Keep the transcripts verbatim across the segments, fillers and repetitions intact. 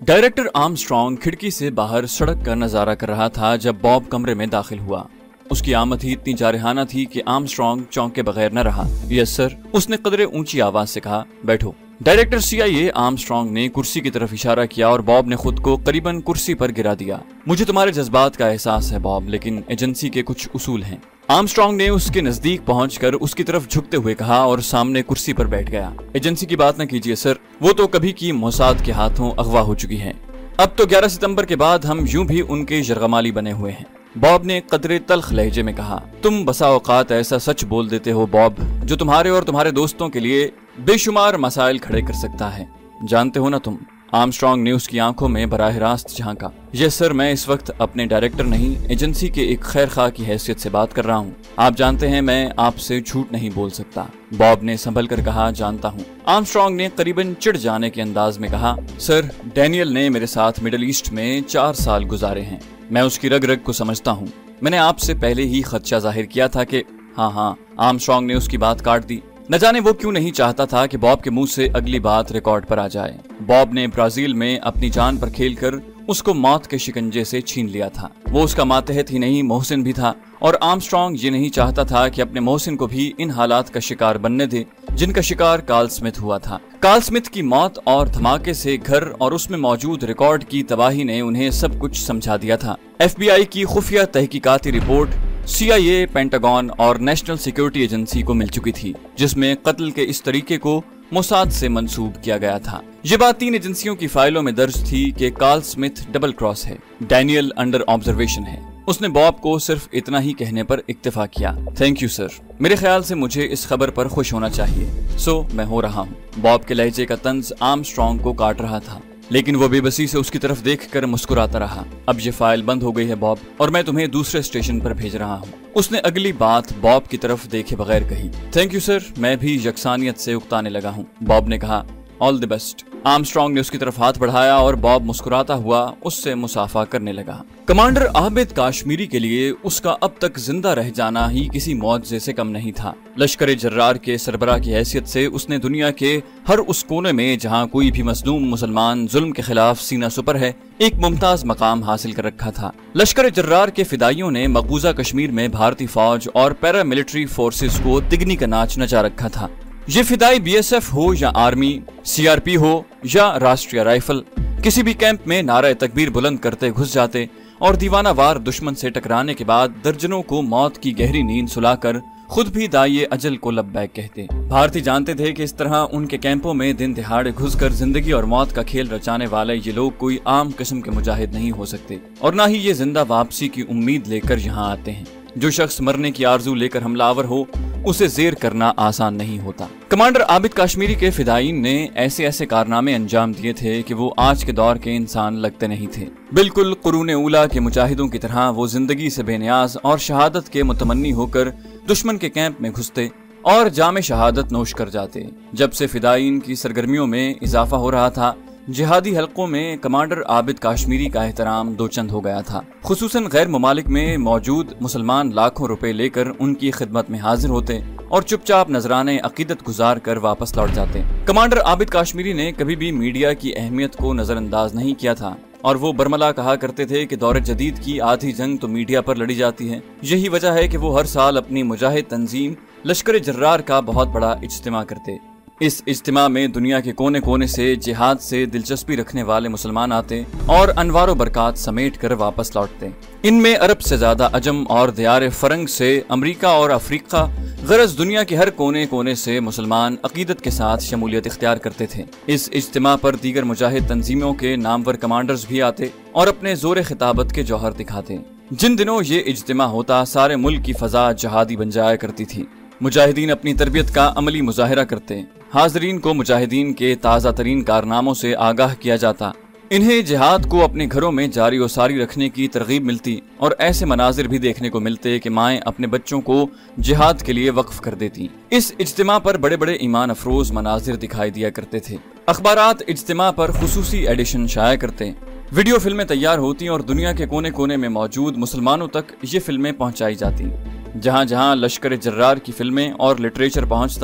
Director Armstrong کھڑکی سے باہر سڑک کا نظارہ کر رہا تھا جب باب کمرے میں داخل ہوا۔ اس کی آمد ہی اتنی جارحانہ تھی کہ آرمسٹرانگ چونکے بغیر نہ رہا۔ یس سر، اس نے قدرے اونچی آواز سے کہا، بیٹھو۔ Director C I a Armstrong نے کرسی کی طرف اشارہ کیا اور باب نے خود کو قریباً کرسی پر گرا دیا۔ مجھے تمہارے جذبات کا احساس ہے باب، لیکن ایجنسی کے کچھ اصول ہیں۔ آرمسٹرانگ نے اس کے نزدیک پہنچ کر اس کی طرف جھکتے ہوئے کہا اور سامنے کرسی پر بیٹھ گیا۔ ایجنسی کی بات نہ کیجیے سر، وہ تو کبھی کی موساد کے ہاتھوں اغوا ہو چکی ہے۔ اب تو گیارہ ستمبر کے بعد ہم یوں بھی ان کے یرغمالی بنے ہوئے ہیں۔ باب نے قدرے تلخ لہجے میں کہا، تم بسا اوقات ایسا سچ بول دیتے ہو باب جو تمہارے اور تمہارے دوستوں کے لیے بے شمار مسائل کھڑے کر سکتا ہے، جانتے ہو نا تم؟ آرمسٹرانگ نے اس کی آنکھوں میں براہ راست جھانکا۔ یس سر، میں اس وقت اپنے ڈائریکٹر نہیں، ایجنسی کے ایک خیر خواہ کی حیثیت سے بات کر رہا ہوں۔ آپ جانتے ہیں میں آپ سے جھوٹ نہیں بول سکتا۔ باب نے سنبھل کر کہا، جانتا ہوں۔ آرمسٹرانگ نے قریباً چڑ جانے کے انداز میں کہا، سر ڈینیل نے میرے ساتھ مڈل ایسٹ میں چار سال گزارے ہیں، میں اس کی رگ رگ کو سمجھتا ہوں۔ میں نے آپ سے پہلے ہی خدشہ ظاہر کیا تھا کہ ہاں ہاں آرمسٹرانگ نے اس کی بات کاٹ دی۔ نہ جانے وہ کیوں نہیں چاہتا تھا کہ باب کے منہ سے اگلی بات ریکارڈ پر آ جائے۔ باب نے برازیل میں اپنی جان پر کھیل کر اس کو موت کے شکنجے سے چھین لیا تھا۔ وہ اس کا ماتحت ہی نہیں محسن بھی تھا، اور آرمسٹرانگ یہ نہیں چاہتا تھا کہ اپنے محسن کو بھی ان حالات کا شکار بننے دے جن کا شکار کارل سمتھ ہوا تھا۔ کارل سمتھ کی موت اور دھماکے سے گھر اور اس میں موجود ریکارڈ کی تباہی نے انہیں سب کچھ سمجھا دیا تھا۔ ایف بی آئی کی خفیہ تحقیقاتی report C I A, Pentagon اور نیشنل سیکیورٹی ایجنسی کو مل چکی تھی، جس میں قتل کے اس طریقے کو موساد سے منسوب کیا گیا تھا۔ یہ بات تین ایجنسیوں کی فائلوں میں درج تھی کہ کارل سمتھ ڈبل کراس ہے، ڈینیل انڈر آبزرویشن ہے۔ اس نے باب کو صرف اتنا ہی کہنے پر اکتفا کیا، تھینک یو سر، میرے خیال سے مجھے اس خبر پر خوش ہونا چاہیے، سو میں ہو رہا ہوں۔ باب کے لہجے کا طنز آرمسٹرانگ کو کاٹ رہا تھا، لیکن وہ بے بسی سے اس کی طرف دیکھ کر مسکراتا رہا۔ اب یہ فائل بند ہو گئی ہے باب، اور میں تمہیں دوسرے اسٹیشن پر بھیج رہا ہوں۔ اس نے اگلی بات باب کی طرف دیکھے بغیر کہی۔ تھینک یو سر، میں بھی یکسانیت سے اکتانے لگا ہوں، باب نے کہا۔ آل دی بیسٹ۔ آرمسٹرانگ نے اس کی طرف ہاتھ بڑھایا اور باب مسکراتا ہوا اس سے مصافحہ کرنے لگا۔ کمانڈر عابد کاشمیری کے لیے اس کا اب تک زندہ رہ جانا ہی کسی معجزے سے کم نہیں تھا۔ لشکر جرار کے سربراہ کی حیثیت سے اس نے دنیا کے ہر اس کونے میں جہاں کوئی بھی مظلوم مسلمان ظلم کے خلاف سینہ سپر ہے، ایک ممتاز مقام حاصل کر رکھا تھا۔ لشکر جرار کے فدائیوں نے مقبوضہ کشمیر میں بھارتی فوج اور پیرا ملٹری فورسز کو تگنی کا ناچ نچا رکھا تھا۔ یہ فدائی بی ایس ایف ہو یا آرمی، سی آر پی ہو یا راشٹریہ رائفل، کسی بھی کیمپ میں نعرہ تکبیر بلند کرتے گھس جاتے اور دیوانہ وار دشمن سے ٹکرانے کے بعد درجنوں کو موت کی گہری نیند سلا کر خود بھی دائیں اجل کو لبیک کہتے۔ بھارتی جانتے تھے کہ اس طرح ان کے کیمپوں میں دن دہاڑے گھس کر زندگی اور موت کا کھیل رچانے والے یہ لوگ کوئی عام قسم کے مجاہد نہیں ہو سکتے، اور نہ ہی یہ زندہ واپسی کی امید لے کر یہاں آتے ہیں۔ جو شخص مرنے کی آرزو لے کر حملہ آور ہو، اسے زیر کرنا آسان نہیں ہوتا۔ کمانڈر عابد کاشمیری کے فدائین نے ایسے ایسے کارنامے انجام دیے تھے کہ وہ آج کے دور کے انسان لگتے نہیں تھے۔ بالکل قرون اولا کے مجاہدوں کی طرح وہ زندگی سے بے نیاز اور شہادت کے متمنی ہو کر دشمن کے کیمپ میں گھستے اور جام شہادت نوش کر جاتے۔ جب سے فدائین کی سرگرمیوں میں اضافہ ہو رہا تھا، جہادی حلقوں میں کمانڈر عابد کاشمیری کا احترام دو چند ہو گیا تھا۔ خصوصاً غیر ممالک میں موجود مسلمان لاکھوں روپے لے کر ان کی خدمت میں حاضر ہوتے اور چپ چاپ نذرانے عقیدت گزار کر واپس لوٹ جاتے۔ کمانڈر عابد کاشمیری نے کبھی بھی میڈیا کی اہمیت کو نظر انداز نہیں کیا تھا، اور وہ برملا کہا کرتے تھے کہ دور جدید کی آدھی جنگ تو میڈیا پر لڑی جاتی ہے۔ یہی وجہ ہے کہ وہ ہر سال اپنی مجاہد تنظیم لشکر جرار کا بہت بڑا اجتماع کرتے۔ اس اجتماع میں دنیا کے کونے کونے سے جہاد سے دلچسپی رکھنے والے مسلمان آتے اور انوار و برکات سمیٹ کر واپس لوٹتے۔ ان میں عرب سے زیادہ عجم اور دیار فرنگ سے امریکہ اور افریقہ، غرض دنیا کے ہر کونے کونے سے مسلمان عقیدت کے ساتھ شمولیت اختیار کرتے تھے۔ اس اجتماع پر دیگر مجاہد تنظیموں کے نامور کمانڈرز بھی آتے اور اپنے زور خطابت کے جوہر دکھاتے۔ جن دنوں یہ اجتماع ہوتا، سارے ملک کی فضا جہادی بن جایا کرتی تھی۔ مجاہدین اپنی تربیت کا عملی مظاہرہ کرتے، حاضرین کو مجاہدین کے تازہ ترین کارناموں سے آگاہ کیا جاتا، انہیں جہاد کو اپنے گھروں میں جاری و ساری رکھنے کی ترغیب ملتی، اور ایسے مناظر بھی دیکھنے کو ملتے کہ مائیں اپنے بچوں کو جہاد کے لیے وقف کر دیتی۔ اس اجتماع پر بڑے بڑے ایمان افروز مناظر دکھائی دیا کرتے تھے۔ اخبارات اجتماع پر خصوصی ایڈیشن شائع کرتے، ویڈیو فلمیں تیار ہوتی اور دنیا کے کونے کونے میں موجود مسلمانوں تک یہ فلمیں پہنچائی جاتی۔ جہاں جہاں لشکر جرار کی فلمیں اور لٹریچر پہنچتا،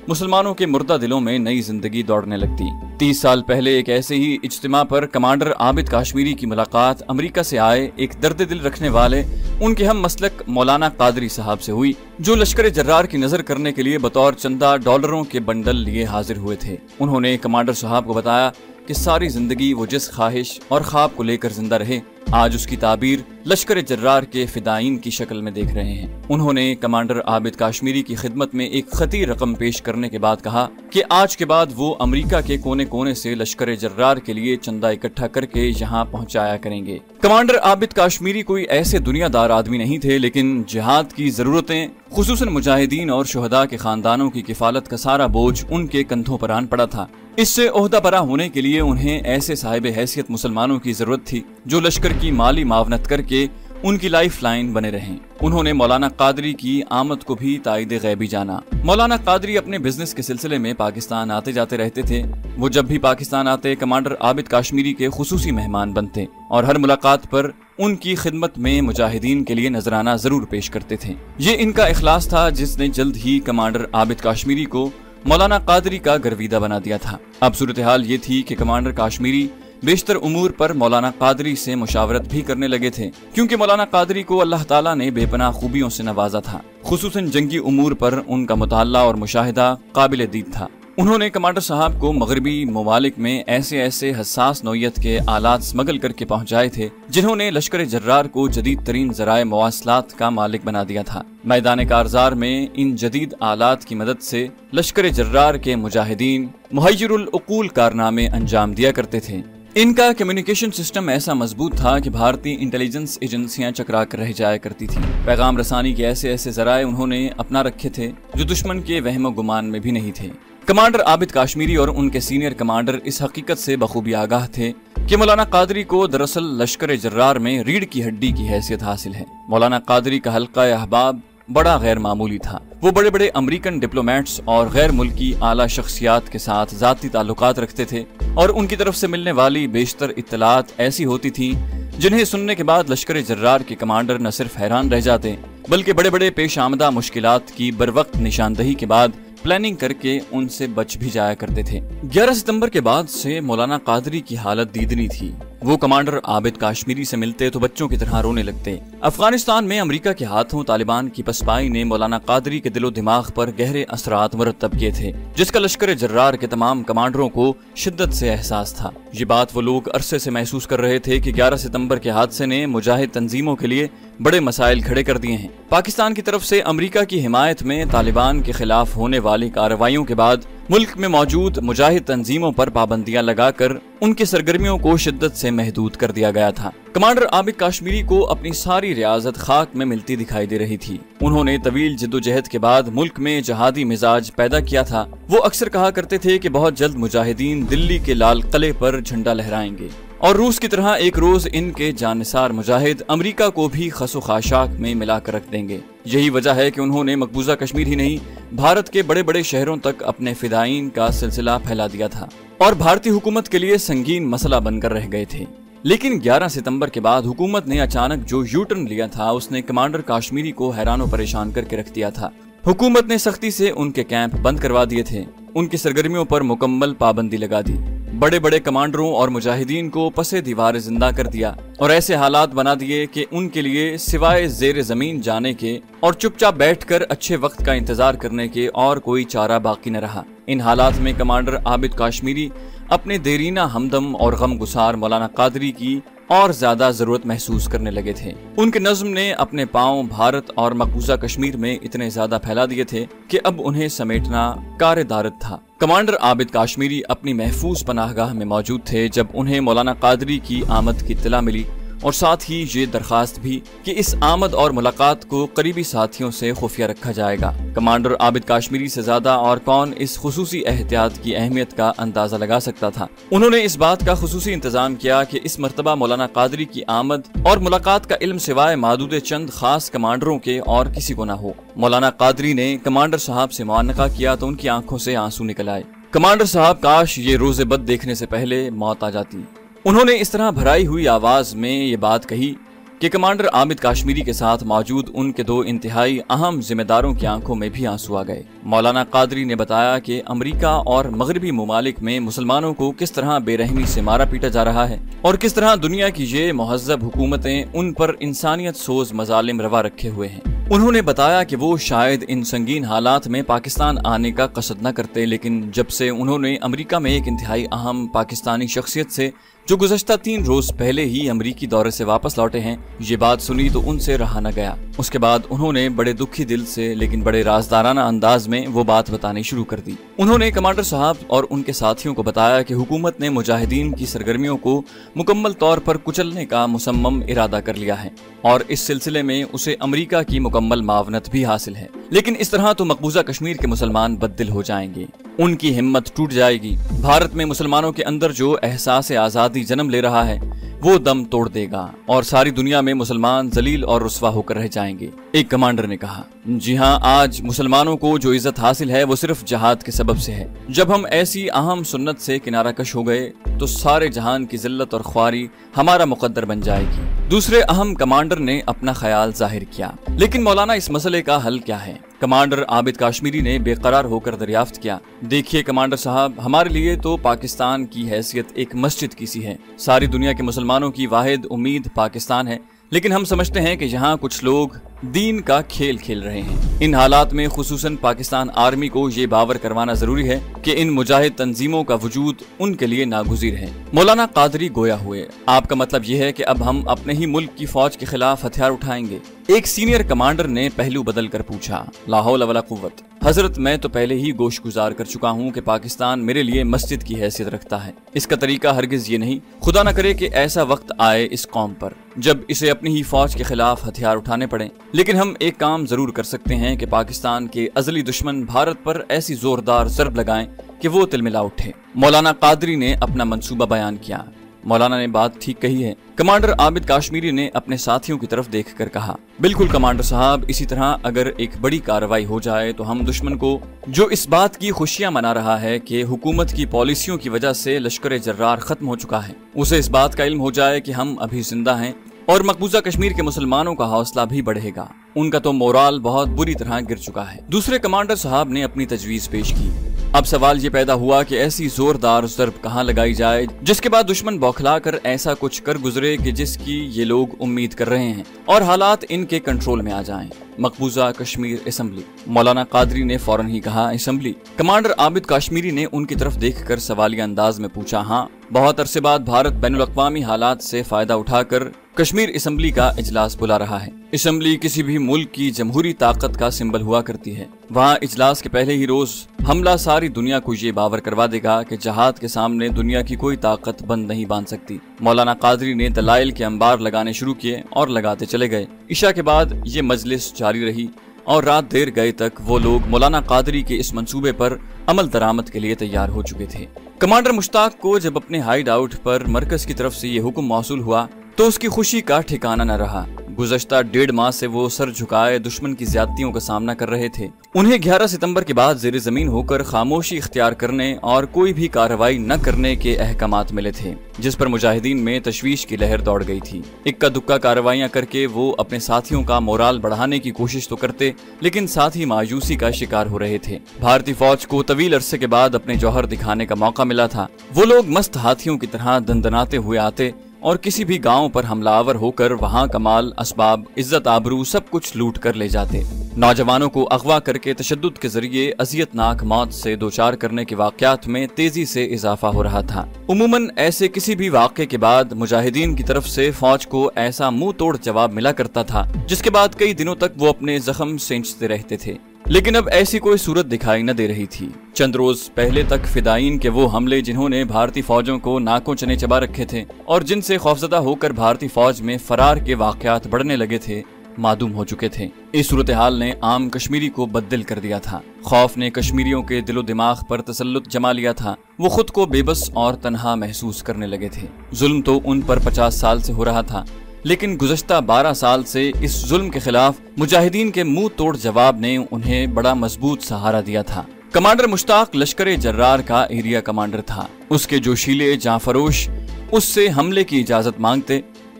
मुसलमानों के मुर्दा दिलों में नई जिंदगी दौड़ने लगती। तीस साल पहले एक ऐसे ही इज्तिमा पर कमांडर आबिद काश्मीरी की मुलाकात अमेरिका से आए एक दर्द दिल रखने वाले उनके हम मसलक मौलाना कादरी साहब से हुई, जो लश्कर जर्रार की नजर करने के लिए बतौर चंदा डॉलरों के बंडल लिए हाजिर हुए थे। उन्होंने कमांडर साहब को बताया कि सारी जिंदगी वो जिस ख्वाहिश और ख्वाब को लेकर जिंदा रहे, आज उसकी ताबीर लश्कर जर्रार के फिदाइन की शक्ल में देख रहे हैं। उन्होंने कमांडर आबिद काश्मीरी की खिदमत में एक खती रकम पेश करने के बाद कहा कि आज के बाद वो अमेरिका के कोने कोने से लश्कर जर्रार के लिए चंदा इकट्ठा करके यहाँ पहुँचाया करेंगे। कमांडर आबिद काश्मीरी कोई ऐसे दुनियादार आदमी नहीं थे, लेकिन जिहाद की जरूरतें, खुसूसन मुजाहिदीन और शुहदा के खानदानों की किफालत का सारा बोझ उनके कंधों पर आन पड़ा था। इससे ओहदा बरा होने के लिए उन्हें ऐसे साहिब हैसियत मुसलमानों की जरूरत थी जो लश्कर की माली मावनत करके उनकी लाइफ लाइन बने रहें। उन्होंने मौलाना कादरी की आमद को भी ताईद गैबी जाना। मौलाना कादरी अपने बिजनेस के सिलसिले में पाकिस्तान आते जाते रहते थे। वो जब भी पाकिस्तान आते कमांडर आबिद काश्मीरी के खुसूसी मेहमान बनते और हर मुलाकात पर उनकी खिदमत में मुजाहिदीन के लिए नजराना जरूर पेश करते थे। ये इनका इखलास था जिसने जल्द ही कमांडर आबिद काश्मीरी को मौलाना कादरी का गर्विदा बना दिया था। अब सूरत हाल ये थी कि कमांडर काश्मीरी बेशतर उमूर पर मौलाना कादरी से मुशावरत भी करने लगे थे, क्योंकि मौलाना कादरी को अल्लाह ताला ने बेपनाह खूबियों से नवाजा था। खुसूसन जंगी उमूर पर उनका मुताल्ला और मुशाहिदा काबिल दीद था। उन्होंने कमांडर साहब को मगरबी ममालिक में ऐसे ऐसे हसास नौयत के आलात स्मगल करके पहुंचाए थे जिन्होंने लश्कर जर्रार को जदीद तरीन जराए मवासलात का मालिक बना दिया था। मैदान कारजार में इन जदीद आलात की मदद से लश्कर जर्रार के मुजाहिदीन मुहय्यरुल उकूल कारनामे अंजाम दिया करते थे। इनका कम्युनिकेशन सिस्टम ऐसा मजबूत था कि भारतीय इंटेलिजेंस एजेंसियां चकरा कर रह जाया करती थी। पैगाम रसानी के ऐसे ऐसे जराए उन्होंने अपना रखे थे जो दुश्मन के वहम गुमान में भी नहीं थे। कमांडर आबिद काश्मीरी और उनके सीनियर कमांडर इस हकीकत से बखूबी आगाह थे कि मौलाना कादरी को दरअसल लश्कर जर्रार में रीढ़ की हड्डी की हैसियत हासिल है। मौलाना कादरी का हल्का अहबाब बड़ा गैर मामूली था। वो बड़े बड़े अमेरिकन डिप्लोमेट्स और गैर मुल्की आला शख्सियात के साथ जाती ताल्लुकात रखते थे और उनकी तरफ से मिलने वाली बेशतर इत्तलात ऐसी होती थी जिन्हें सुनने के बाद लश्कर जर्रार के कमांडर न सिर्फ हैरान रह जाते बल्कि बड़े बड़े पेश आमदा मुश्किलात की बरवक्त निशानदही के बाद प्लानिंग करके उनसे बच भी जाया करते थे। ग्यारह सितंबर के बाद से मौलाना कादरी की हालत दीदनी थी। वो कमांडर आबिद काश्मीरी से मिलते तो बच्चों की तरह रोने लगते। अफगानिस्तान में अमेरिका के हाथों तालिबान की पसपाई ने मौलाना कादरी के दिलो दिमाग पर गहरे असरात मुरतब किए थे, जिसका लश्कर जर्रार के तमाम कमांडरों को शिद्दत से एहसास था। ये बात वो लोग अरसे से महसूस कर रहे थे कि ग्यारह सितंबर के हादसे ने मुजाहिद तंजीमों के लिए बड़े मसाइल खड़े कर दिए हैं। पाकिस्तान की तरफ से अमेरिका की हिमायत में तालिबान के खिलाफ होने वाली कार्रवाइयों के बाद मुल्क में मौजूद मुजाहिद तंजीमों पर पाबंदियां लगाकर उनकी सरगर्मियों को शिद्दत से महदूद कर दिया गया था। कमांडर आबिद काश्मीरी को अपनी सारी रियासत खाक में मिलती दिखाई दे रही थी। उन्होंने तवील जिद्दोजहद के बाद मुल्क में जहादी मिजाज पैदा किया था। वो अक्सर कहा करते थे कि बहुत जल्द मुजाहिदीन दिल्ली के लाल किले पर झंडा लहराएंगे और रूस की तरह एक रोज इनके जानिसार मुजाहिद अमेरिका को भी खसो खाशाक में मिलाकर रख देंगे। यही वजह है कि उन्होंने मकबूजा कश्मीर ही नहीं, भारत के बड़े बड़े शहरों तक अपने फिदाइन का सिलसिला फैला दिया था और भारतीय हुकूमत के लिए संगीन मसला बनकर रह गए थे। लेकिन ग्यारह सितंबर के बाद हुकूमत ने अचानक जो यू टर्न लिया था उसने कमांडर काश्मीरी को हैरान और परेशान करके रख दिया था। हुकूमत ने सख्ती से उनके कैंप बंद करवा दिए थे, उनकी सरगर्मियों पर मुकम्मल पाबंदी लगा दी, बड़े बड़े कमांडरों और मुजाहिदीन को पसे दीवार जिंदा कर दिया और ऐसे हालात बना दिए कि उनके लिए सिवाय जेर जमीन जाने के और चुपचाप बैठकर अच्छे वक्त का इंतजार करने के और कोई चारा बाकी न रहा। इन हालात में कमांडर आबिद काश्मीरी अपने देरीना हमदम और गम गुसार मौलाना कादरी की और ज्यादा जरूरत महसूस करने लगे थे। उनके नज्म ने अपने पांव भारत और मकबूजा कश्मीर में इतने ज्यादा फैला दिए थे कि अब उन्हें समेटना कार दारद था। कमांडर आबिद काश्मीरी अपनी महफूज पनाहगाह में मौजूद थे जब उन्हें मौलाना कादरी की आमद की इत्तला मिली और साथ ही ये दरखास्त भी कि इस आमद और मुलाकात को करीबी साथियों से खुफिया रखा जाएगा। कमांडर आबिद काश्मीरी से ज्यादा और कौन इस खुसूसी एहतियात की अहमियत का अंदाजा लगा सकता था। उन्होंने इस बात का खुसूसी इंतजाम किया कि इस मर्तबा मौलाना कादरी की आमद और मुलाकात का इल्म सिवाय मादूद चंद खास कमांडरों के और किसी को न हो। मौलाना कादरी ने कमांडर साहब से मुआनका किया तो उनकी आंखों से आंसू निकल आए। कमांडर साहब, काश ये रोज़े बद देखने से पहले मौत आ जाती। उन्होंने इस तरह भराई हुई आवाज में ये बात कही کہ کمانڈر عابد کاشمیری کے ساتھ موجود ان کے دو انتہائی اہم ذمہ داروں کی آنکھوں میں بھی آنسو آ گئے۔ مولانا قادری نے بتایا کہ امریکہ اور مغربی ممالک میں مسلمانوں کو کس طرح بے رحمی سے مارا پیٹا جا رہا ہے اور کس طرح دنیا کی یہ مہذب حکومتیں ان پر انسانیت سوز مظالم روا رکھے ہوئے ہیں۔ انہوں نے بتایا کہ وہ شاید ان سنگین حالات میں پاکستان آنے کا قصد نہ کرتے، لیکن جب سے انہوں نے امریکہ میں ایک انتہائی اہم پاکستانی شخصیت سے جو گزشتہ تین روز پہلے ہی امریکی دورے سے واپس لوٹے ہیں یہ بات سنی تو ان سے رہا نہ گیا۔ اس کے بعد انہوں نے بڑے دکھی دل سے لیکن بڑے رازدارانہ انداز میں وہ بات بتانی شروع کر دی۔ انہوں نے کمانڈر صاحب اور ان کے ساتھیوں کو بتایا کہ حکومت نے مجاہدین کی سرگرمیوں کو مکمل طور پر کچلنے کا مصمم ارادہ کر لیا ہے اور اس سلسلے میں اسے امریکہ کی مکمل معاونت بھی حاصل ہے، لیکن اس طرح تو مقبوضہ کشمیر کے مسلمان بددل ہو جائیں گے، ان کی ہمت ٹوٹ جائے گی۔ بھارت میں مسلمانوں کے اندر جو احساس آزادی جنم لے رہا ہے وہ دم توڑ دے گا اور ساری دنیا میں مسلمان ذلیل اور رسوا ہو کر رہ جائیں گے۔ ایک کمانڈر نے کہا، جی ہاں، آج مسلمانوں کو جو عزت حاصل ہے وہ صرف جہاد کے سبب سے ہے۔ جب ہم ایسی اہم سنت سے کنارہ کش ہو گئے تو سارے جہان کی ذلت اور خواری ہمارا مقدر بن جائے گی۔ دوسرے اہم کمانڈر نے اپنا خیال ظاہر کیا، لیکن مولانا اس مسئلے کا حل کیا ہے؟ کمانڈر عابد کاشمیری نے بے قرار ہو کر دریافت کیا، دیکھیے کمانڈر صاحب، ہمارے لیے تو پاکستان کی حیثیت ایک مسجد کی سی ہے، ساری دنیا کے مسلمانوں کی واحد امید پاکستان ہے، لیکن ہم سمجھتے ہیں کہ یہاں کچھ لوگ دین کا کھیل کھیل رہے ہیں۔ ان حالات میں خصوصاً پاکستان آرمی کو یہ باور کروانا ضروری ہے کہ ان مجاہد تنظیموں کا وجود ان کے لیے ناگزیر ہے۔ مولانا قادری گویا ہوئے، آپ کا مطلب یہ ہے کہ اب ہم اپنے ہی ملک کی فوج کے خلاف ہتھیار اٹھائیں گے؟ ایک سینئر کمانڈر نے پہلو بدل کر پوچھا۔ لا حول ولا قوت، حضرت میں تو پہلے ہی گوش گزار کر چکا ہوں کہ پاکستان میرے لیے مسجد کی حیثیت رکھتا ہے، اس کا طریقہ ہرگز یہ نہیں، خدا نہ کرے کہ ایسا وقت آئے اس قوم پر جب اسے اپنی ہی فوج کے خلاف ہتھیار اٹھانے پڑیں، لیکن ہم ایک کام ضرور کر سکتے ہیں کہ پاکستان کے ازلی دشمن بھارت پر ایسی زوردار ضرب لگائیں کہ وہ تلملا اٹھے۔ مولانا قادری نے اپنا منصوبہ بیان کیا۔ مولانا نے بات ٹھیک کہی ہے۔ کمانڈر عابد کاشمیری نے اپنے ساتھیوں کی طرف دیکھ کر کہا، بالکل کمانڈر صاحب، اسی طرح اگر ایک بڑی کارروائی ہو جائے تو ہم دشمن کو جو اس بات کی خوشیاں منا رہا ہے کہ حکومت کی پالیسیوں کی وجہ سے لشکر جرار ختم ہو چکا ہے، اسے اس بات کا علم ہو جائے کہ ہم ابھی زندہ ہیں اور مقبوضہ کشمیر کے مسلمانوں کا حوصلہ بھی بڑھے گا، ان کا تو مورال بہت بری طرح گر چکا ہے۔ دوسرے کمانڈر صاحب نے اپنی تجویز پیش کی۔ اب سوال یہ پیدا ہوا کہ ایسی زوردار ضرب کہاں لگائی جائے جس کے بعد دشمن بوکھلا کر ایسا کچھ کر گزرے کہ جس کی یہ لوگ امید کر رہے ہیں اور حالات ان کے کنٹرول میں آ جائیں۔ مقبوضہ کشمیر اسمبلی۔ مولانا قادری نے فوراً ہی کہا، اسمبلی؟ کمانڈر عابد کاشمیری نے ان کی طرف دیکھ کر سوالیہ انداز میں پوچھا، ہاں، بہت عرصے بعد بھارت بین الاقوامی حالات سے فائدہ اٹھا کر کشمیر اسمبلی کا اجلاس بلا رہا ہے۔ اسمبلی کسی بھی ملک کی جمہوری طاقت کا سمبل ہوا کرتی ہے۔ وہاں اجلاس کے پہلے ہی روز حملہ ساری دنیا کو یہ باور کروا دے گا کہ جہاد کے سامنے دنیا کی کوئی طاقت بند نہیں باندھ سکتی۔ مولانا قادری نے دلائل کے انبار لگانے شروع کیے اور لگاتے چلے گئے۔ عشاء کے بعد یہ مجلس جاری رہی اور رات دیر گئے تک وہ لوگ مولانا قادری کے اس منصوبے پر عمل درآمد کے لیے تیار ہو چکے تھے۔ کمانڈر مشتاق کو جب اپنے ہائیڈ آؤٹ پر مرکز کی طرف سے یہ حکم موصول ہوا تو اس کی خوشی کا ٹھکانہ نہ رہا۔ گزشتہ ڈیڑھ ماہ سے وہ سر جھکائے دشمن کی زیادتیوں کا سامنا کر رہے تھے۔ انہیں گیارہ ستمبر کے بعد زیر زمین ہو کر خاموشی اختیار کرنے اور کوئی بھی کارروائی نہ کرنے کے احکامات ملے تھے، جس پر مجاہدین میں تشویش کی لہر دوڑ گئی تھی۔ اکا دکا کارروائیاں کر کے وہ اپنے ساتھیوں کا مورال بڑھانے کی کوشش تو کرتے، لیکن ساتھ ہی مایوسی کا شکار ہو رہے تھے۔ بھارتی فوج کو طویل عرصے کے بعد اپنے جوہر دکھانے کا موقع ملا تھا۔ وہ لوگ مست ہاتھیوں کی طرح دندناتے ہوئے آتے اور کسی بھی گاؤں پر حملہ آور ہو کر وہاں کا مال، اسباب، عزت آبرو سب کچھ لوٹ کر لے جاتے۔ نوجوانوں کو اغوا کر کے تشدد کے ذریعے اذیت ناک موت سے دوچار کرنے کے واقعات میں تیزی سے اضافہ ہو رہا تھا۔ عموماً ایسے کسی بھی واقعے کے بعد مجاہدین کی طرف سے فوج کو ایسا منہ توڑ جواب ملا کرتا تھا جس کے بعد کئی دنوں تک وہ اپنے زخم سینچتے رہتے تھے، لیکن اب ایسی کوئی صورت دکھائی نہ دے رہی تھی۔ چند روز پہلے تک فدائین کے وہ حملے جنہوں نے بھارتی فوجوں کو ناکوں چنے چبا رکھے تھے اور جن سے خوفزدہ ہو کر بھارتی فوج میں فرار کے واقعات بڑھنے لگے تھے، معدوم ہو چکے تھے۔ اس صورتحال نے عام کشمیری کو بددل کر دیا تھا۔ خوف نے کشمیریوں کے دل و دماغ پر تسلط جما لیا تھا۔ وہ خود کو بے بس اور تنہا محسوس کرنے لگے تھے۔ ظلم تو ان پر پچاس سال سے ہو رہا تھا، لیکن گزشتہ بارہ سال سے اس ظلم کے خلاف مجاہدین کے منہ توڑ جواب نے انہیں بڑا مضبوط سہارا دیا تھا۔ کمانڈر مشتاق لشکر جرار کا ایریا کمانڈر تھا۔ اس کے جوشیلے جاں فروش اس سے حملے کی اجازت مانگتے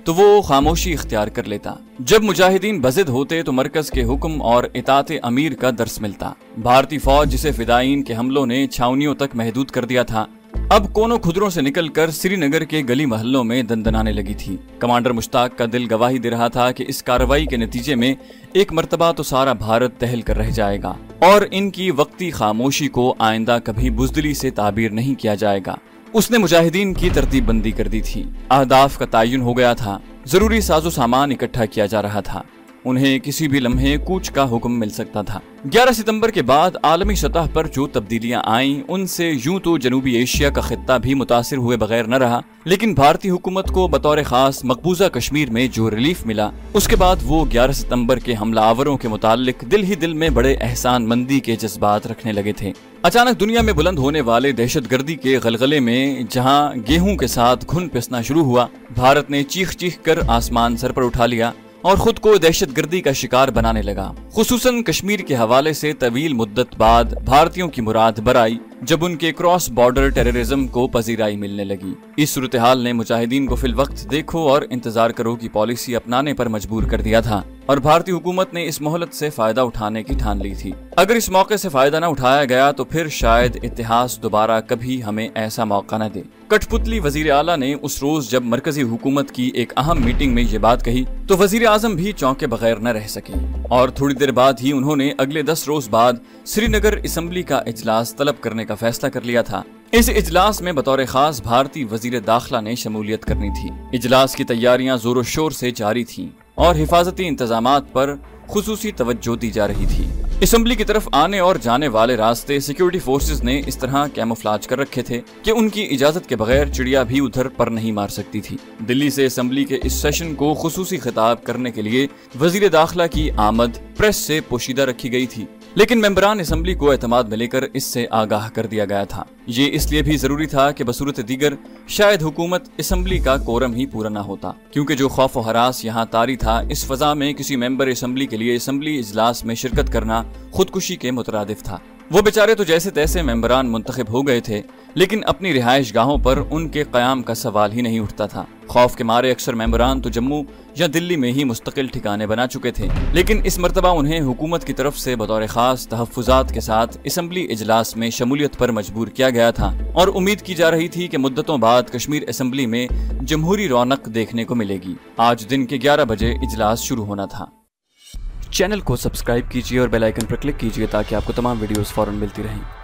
تو وہ خاموشی اختیار کر لیتا۔ جب مجاہدین بضد ہوتے تو مرکز کے حکم اور اطاعت امیر کا درس ملتا۔ بھارتی فوج جسے فدائین کے حملوں نے چھاونیوں تک محدود کر دیا تھا، اب کونوں خدروں سے نکل کر سری نگر کے گلی محلوں میں دندنانے لگی تھی۔ کمانڈر مشتاق کا دل گواہی دے رہا تھا کہ اس کارروائی کے نتیجے میں ایک مرتبہ تو سارا بھارت دہل کر رہ جائے گا اور ان کی وقتی خاموشی کو آئندہ کبھی بزدلی سے تعبیر نہیں کیا جائے گا۔ اس نے مجاہدین کی ترتیب بندی کر دی تھی، اہداف کا تعین ہو گیا تھا، ضروری ساز و سامان اکٹھا کیا جا رہا تھا، انہیں کسی بھی لمحے کوچ کا حکم مل سکتا تھا۔ گیارہ ستمبر کے بعد عالمی سطح پر جو تبدیلیاں آئیں ان سے یوں تو جنوبی ایشیا کا خطہ بھی متاثر ہوئے بغیر نہ رہا، لیکن بھارتی حکومت کو بطور خاص مقبوضہ کشمیر میں جو ریلیف ملا، اس کے بعد وہ گیارہ ستمبر کے حملہ آوروں کے متعلق دل ہی دل میں بڑے احسان مندی کے جذبات رکھنے لگے تھے۔ اچانک دنیا میں بلند ہونے والے دہشت گردی کے غلغلے میں جہاں گیہوں کے ساتھ گھن پسنا شروع ہوا، بھارت نے چیخ چیخ کر آسمان سر پر اٹھا لیا اور خود کو دہشت گردی کا شکار بنانے لگا۔ خصوصاً کشمیر کے حوالے سے طویل مدت بعد بھارتیوں کی مراد برائی جب ان کے کراس بارڈر ٹیررزم کو پذیرائی ملنے لگی۔ اس صورتحال نے مجاہدین کو فی الوقت دیکھو اور انتظار کرو کی پالیسی اپنانے پر مجبور کر دیا تھا، اور بھارتی حکومت نے اس مہلت سے فائدہ اٹھانے کی ٹھان لی تھی۔ اگر اس موقع سے فائدہ نہ اٹھایا گیا تو پھر شاید اتحاد دوبارہ کبھی ہمیں ایسا موقع نہ دے۔ کٹھ پتلی وزیر اعلیٰ نے اس روز جب مرکزی حکومت کی ایک اہم میٹنگ میں یہ بات کہی تو وزیر اعظم بھی چونکے بغیر نہ رہ سکے، اور تھوڑی دیر بعد ہی انہوں نے اگلے دس روز بعد سری نگر اسمبلی کا اجلاس طلب کرنے کا فیصلہ کر لیا تھا۔ اس اجلاس میں بطور خاص بھارتی وزیر داخلہ نے شمولیت کرنی تھی۔ اجلاس کی تیاریاں زور و شور سے جاری تھیں اور حفاظتی انتظامات پر خصوصی توجہ دی جا رہی تھی۔ اسمبلی کی طرف آنے اور جانے والے راستے سیکیورٹی فورسز نے اس طرح کیموفلاج کر رکھے تھے کہ ان کی اجازت کے بغیر چڑیا بھی ادھر پر نہیں مار سکتی تھی۔ دلی سے اسمبلی کے اس سیشن کو خصوصی خطاب کرنے کے لیے وزیر داخلہ کی آمد پریس سے پوشیدہ رکھی گئی تھی، لیکن ممبران اسمبلی کو اعتماد میں لے کر اس سے آگاہ کر دیا گیا تھا۔ یہ اس لیے بھی ضروری تھا کہ بصورت دیگر شاید حکومت اسمبلی کا کورم ہی پورا نہ ہوتا، کیونکہ جو خوف و ہراس یہاں طاری تھا، اس فضا میں کسی ممبر اسمبلی کے لیے اسمبلی اجلاس میں شرکت کرنا خودکشی کے مترادف تھا۔ وہ بیچارے تو جیسے تیسے ممبران منتخب ہو گئے تھے، لیکن اپنی رہائش گاہوں پر ان کے قیام کا سوال ہی نہیں اٹھتا تھا۔ خوف کے مارے اکثر ممبران تو جموں یا دلی میں ہی مستقل ٹھکانے بنا چکے تھے، لیکن اس مرتبہ انہیں حکومت کی طرف سے بطور خاص تحفظات کے ساتھ اسمبلی اجلاس میں شمولیت پر مجبور کیا گیا تھا، اور امید کی جا رہی تھی کہ مدتوں بعد کشمیر اسمبلی میں جمہوری رونق دیکھنے کو ملے گی۔ آج دن کے گیارہ بجے اجلاس شروع ہونا تھا۔ چینل کو سبسکرائب کیجیے اور بیل آئیکن پر کلک کیجیے تاکہ آپ کو تمام ویڈیوز فوراً ملتی رہیں۔